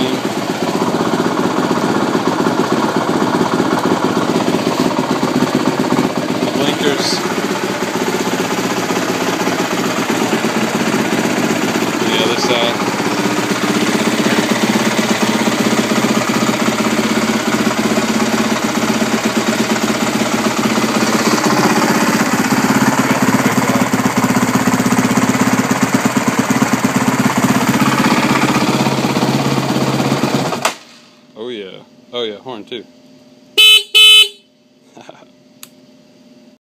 beam. Blinkers. On the other side. Oh yeah, horn too.